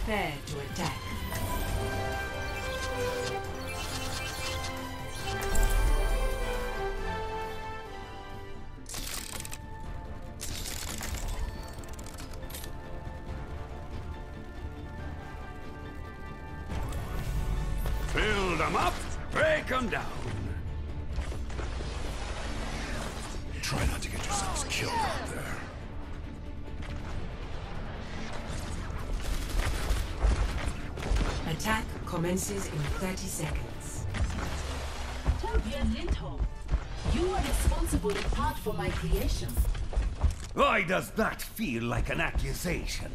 Prepare to attack. Fill them up, break them down. Try not to get yourselves killed out there. Attack commences in 30 seconds. Torbjörn Lindholm, you are responsible in part for my creation. Why does that feel like an accusation?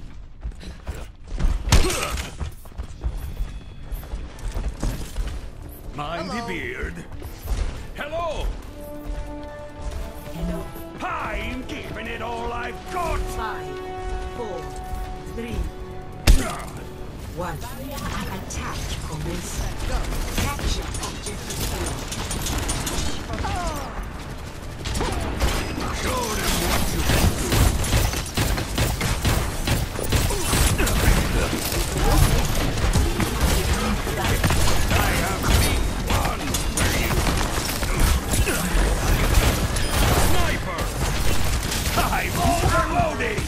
Mind the beard. Hello! Hello. I'm giving it all I've got! 5, 4, 3, 1. Attack commences. Capture objective Show them what you can do! I have one for you! Sniper! I'm overloading!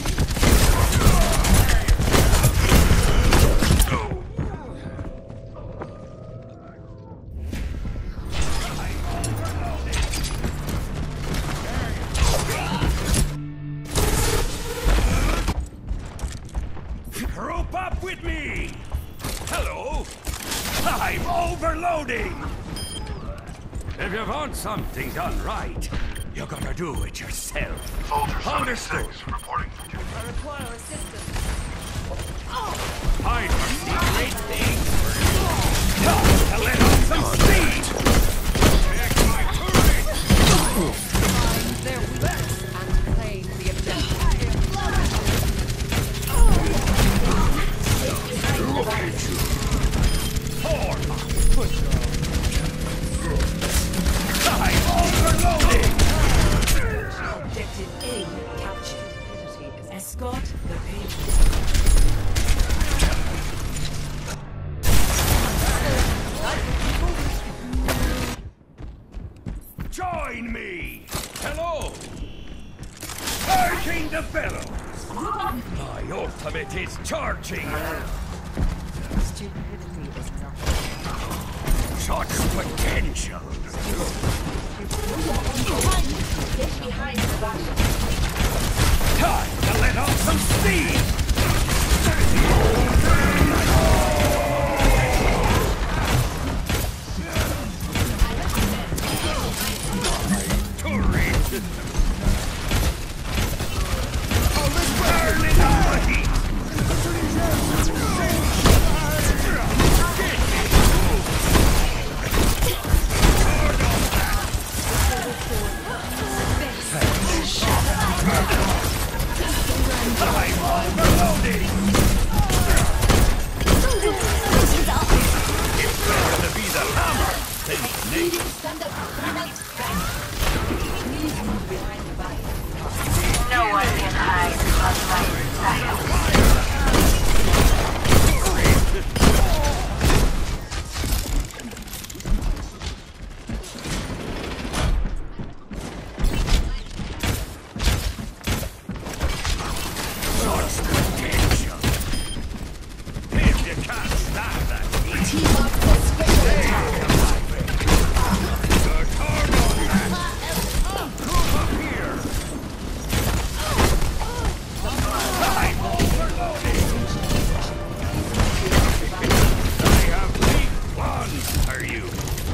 Group up with me! Hello! I'm overloading! If you want something done right, you gotta do it yourself. Understood. Reporting. I require assistance. I foresee great things for you. Time to let off some speed! Check my turret! Find their weakness and claim the objective. Look at you! Four! I'm overloading! Objective A captured. Escort the payload. Join me! Hello! Purging the bellows! My ultimate is charging! Stupidity is not. Such potential! Get behind the battle. Time to let off some steam! Turret! Burn it up the heat! I'm overloading! It's better to be the hammer than snake. Stand up. Please move behind the battle. No one can hide from my Such potential! If you can't stand that heat, Team up for special attack. you're hard on that! Group up here! I'm overloading! I have weak one, are you?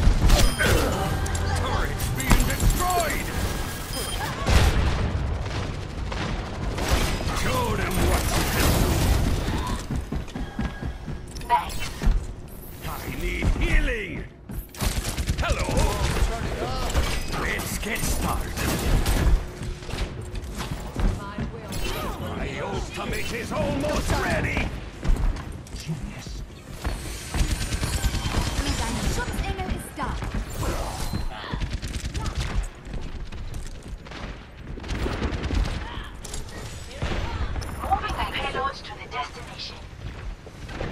Turret's being destroyed! Show them what you can do! thanks. I need healing! Hello! Let's get started. My will. My ultimate is almost ready! Dein Schutzengel ist da. Moving the payloads to the destination.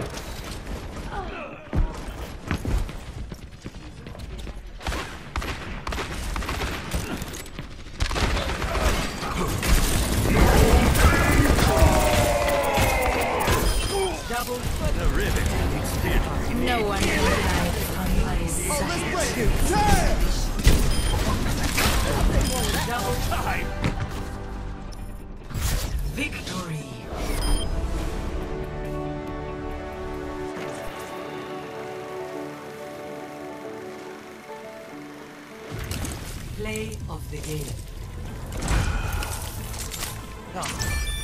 No one can hide from my sight. Double time! Victory. Play of the game.